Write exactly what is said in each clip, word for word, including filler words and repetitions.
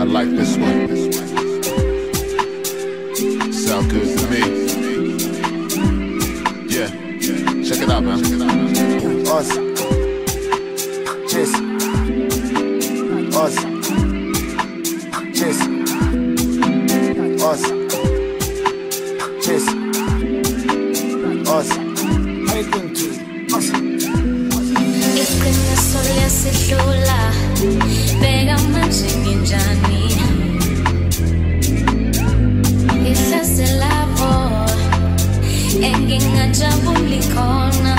I like this one. Sound good to me. Yeah, check it out, man. Us. Cheers. Us. Cheers. Us. Cheers. Us. Us. Iqiniso liyasidlula, bheka manje nginjani. Ihlase lapho engingajabuli khona,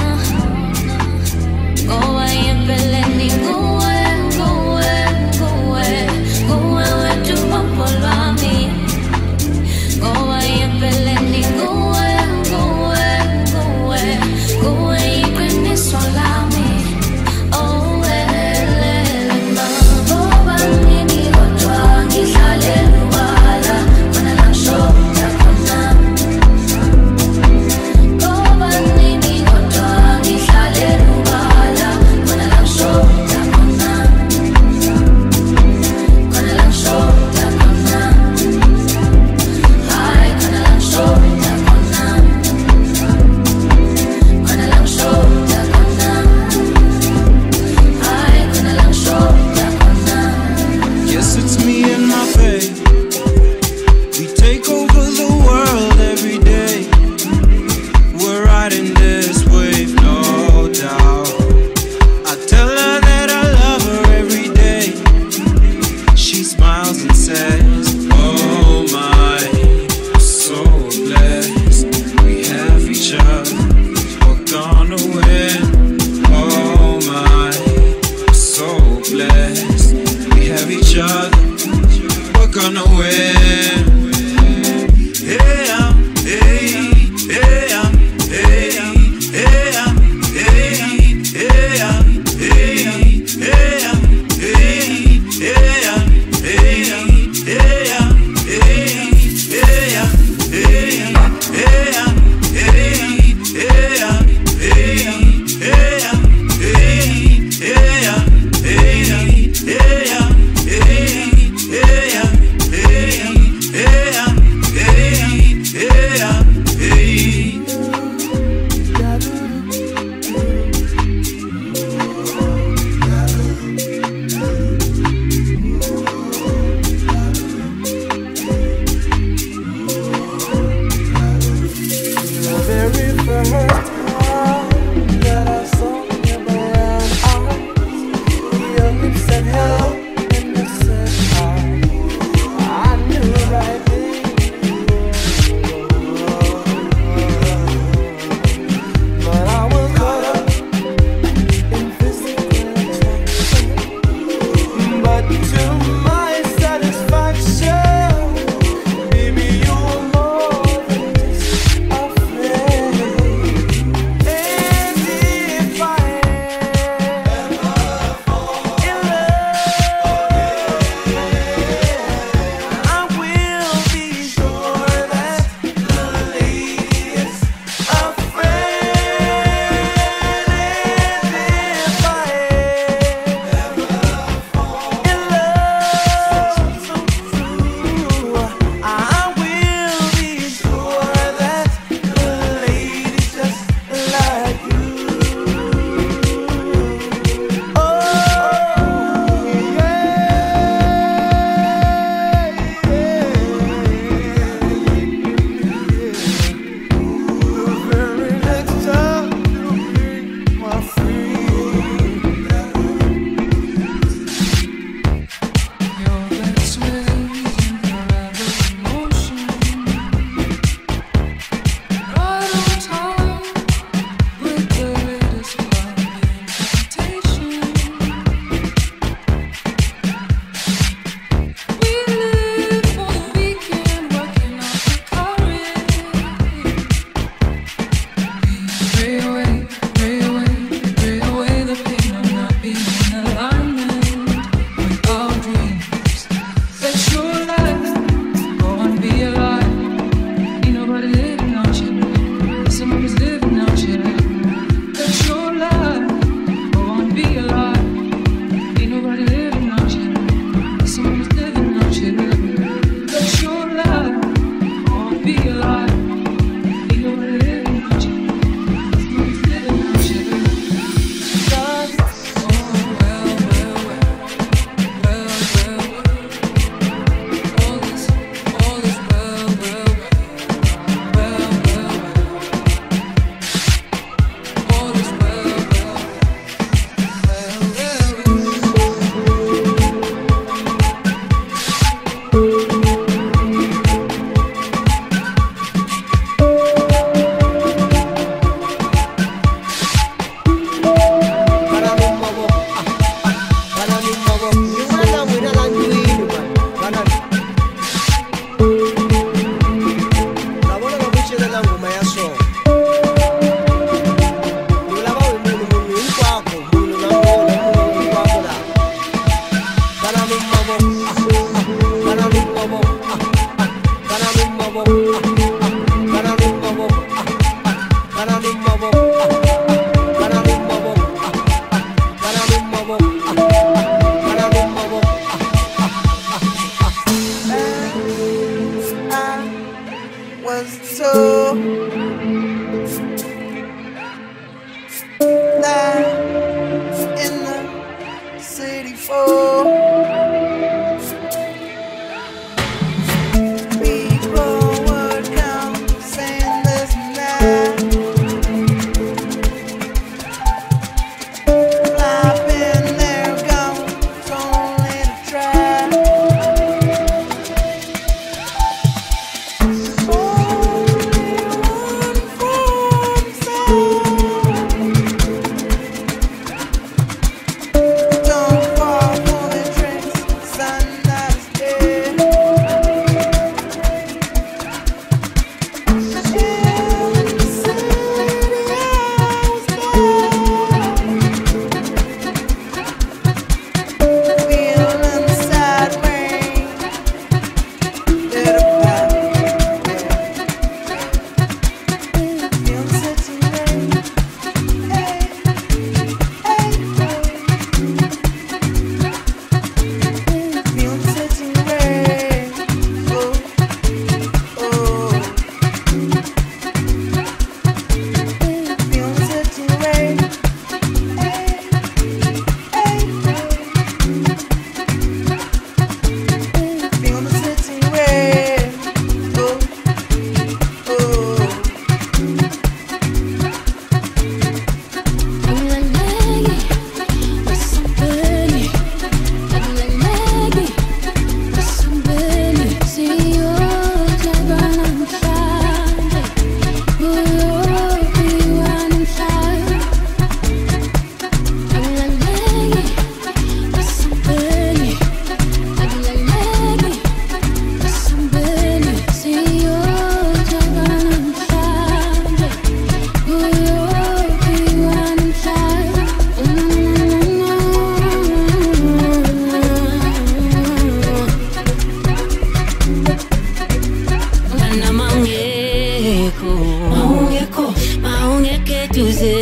ngoba empeleni kuwe, kuwe, kuwe, kuwe wethu phambo lwami. Ngoba empeleni kuwe, kuwe, kuwe, kuwe iqiniso lami. Oh welele ma, ngoba nini kodwa ngihlale luwala, khona la ngisho khona. Ngoba nini kodwa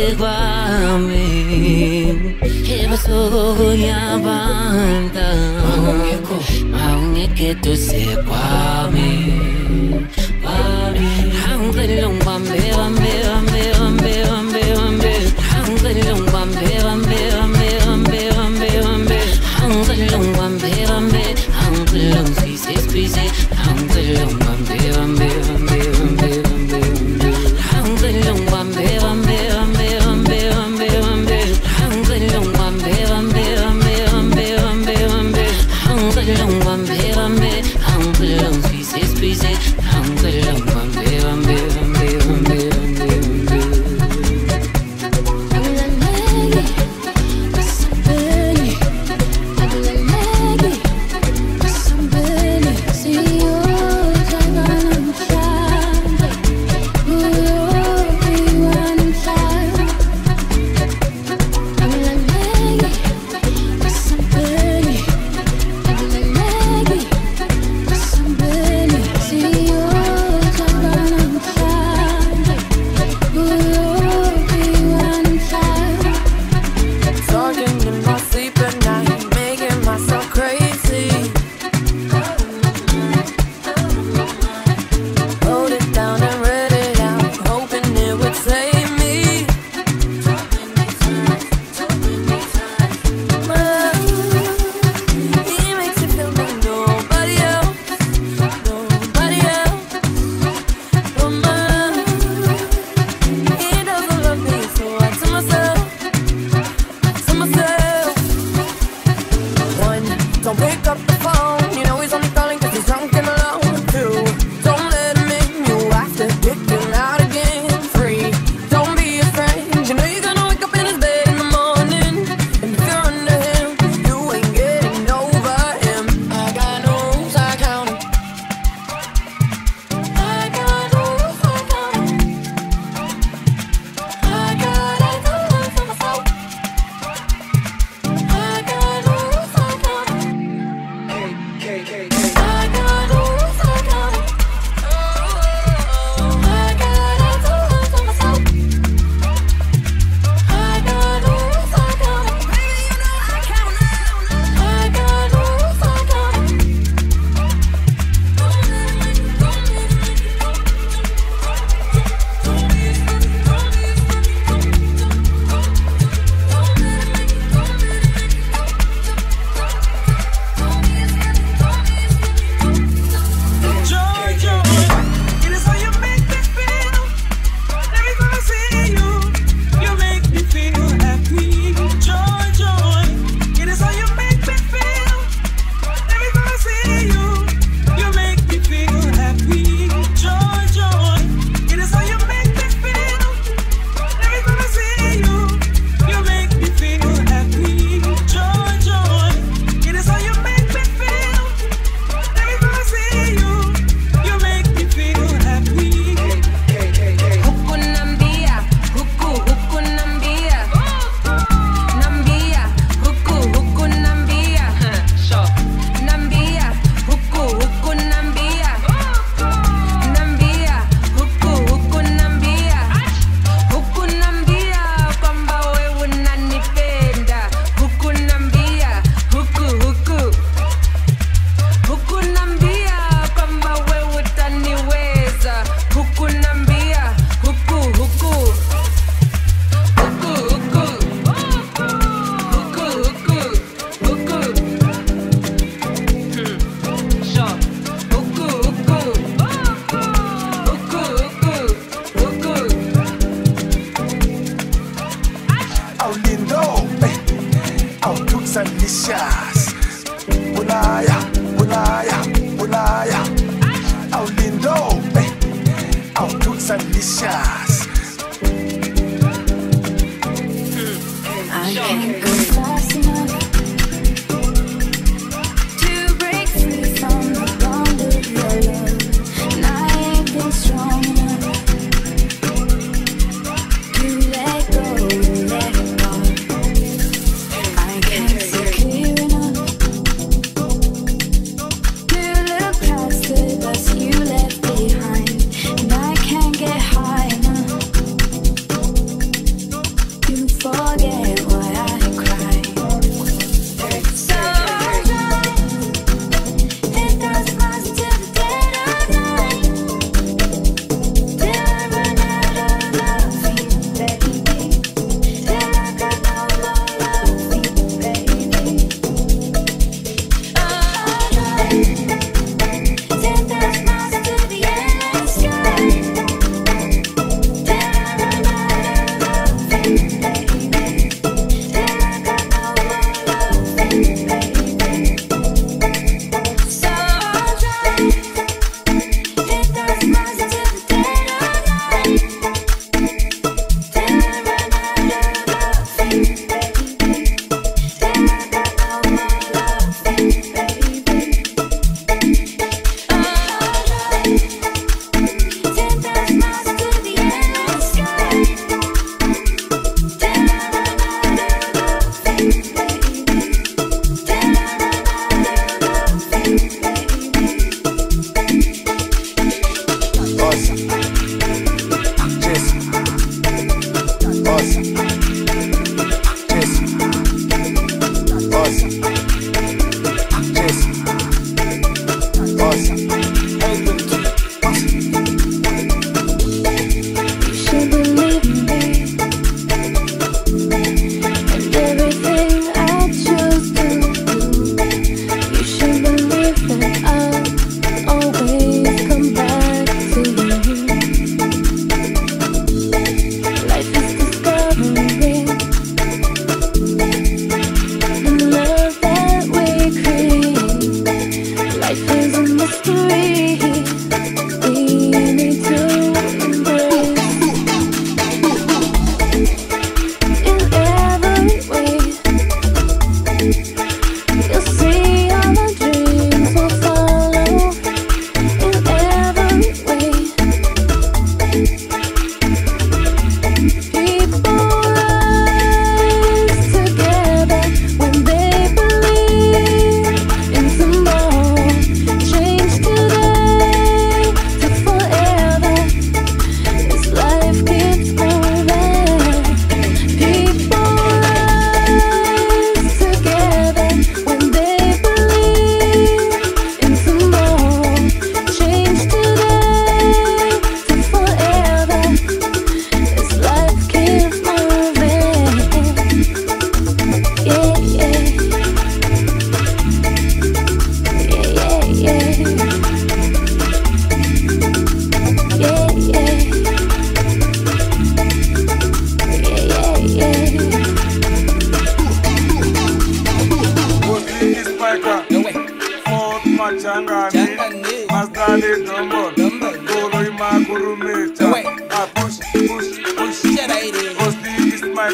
kwami ebusuku kuyabanda awungekho eduze kwami angicela ungibambe bambe bambe bambe bambe bambe angicela ungibambe bambe bambe bambe bambe bambe angicela ungibambe bambe angicela ungisize squeeze angicela ungibambe bambe bambe bambe bambe angicela ungibambe bambe bambe bambe bambe bambe angicela ungibambe bambe bambe bambe bambe bambe angicela ungibambe bambe angicela ungisize squeeze angicela ungibambe bambe bambe bambe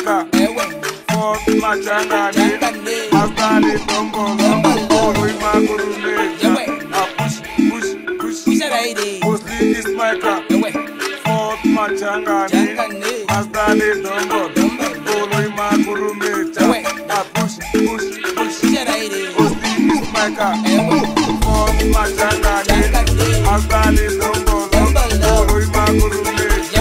Micah, Fort Machangani, Astali Tombolo, Ori Magurune, push, push, push, Mostly is Micah, Fort Machangani, Astali Tombolo, Ori Magurune, push, push, push, Mostly is Micah, Fort Machangani, Astali Tombolo, Ori Magurune.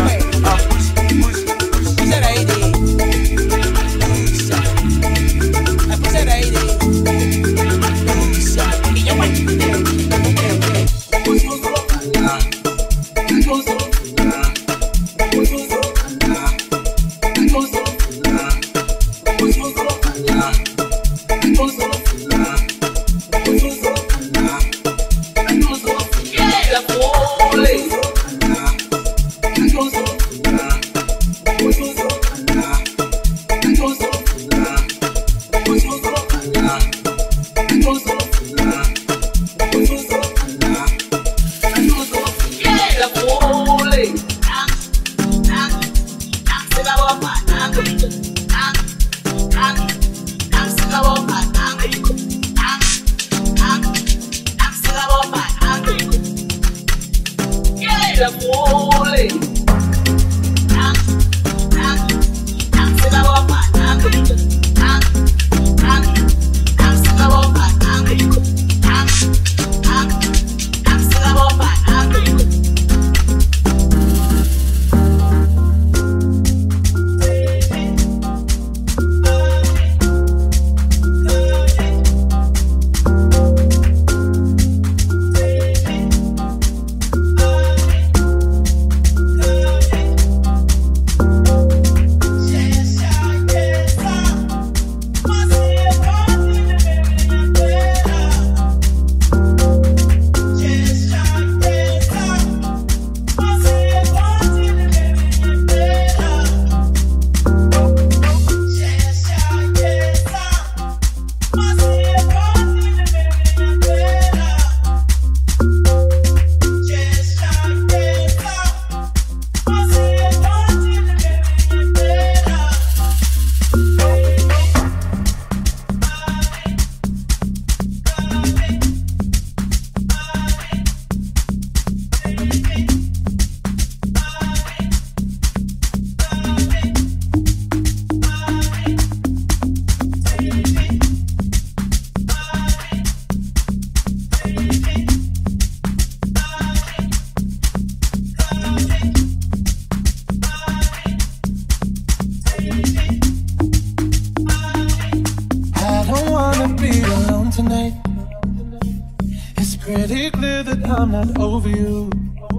I'm not over you.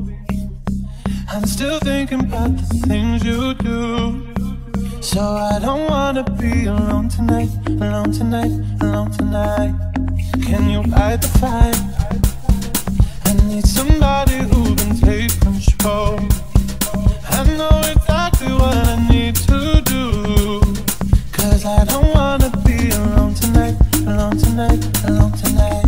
I'm still thinking about the things you do. So I don't wanna be alone tonight, alone tonight, alone tonight. Can you light the fire? I need somebody who can take control. I know exactly what I need to do. Cause I don't wanna be alone tonight, alone tonight, alone tonight.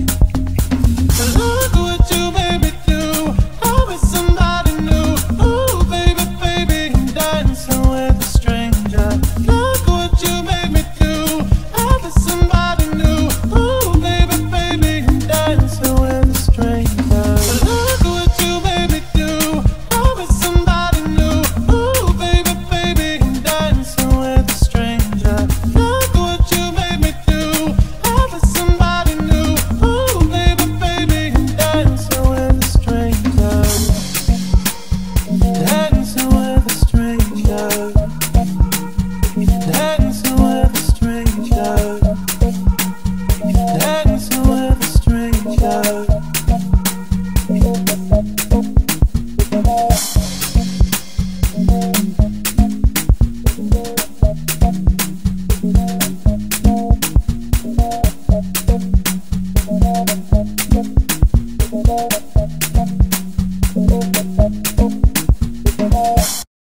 Look what you made me do. I'm with somebody new. Ooh, baby, baby, I'm dancing with a stranger. Look what you made me do. I'm with somebody new. Ooh, baby, baby, I'm dancing with a stranger. Look what you made me do. I'm with somebody new. Ooh, baby, baby, I'm dancing with a stranger. Look what you made me do. I'm with somebody new. Ooh, baby, baby, I'm dancing with a stranger. Dancing with a stranger. Dancing with a stranger. Dancing with a stranger.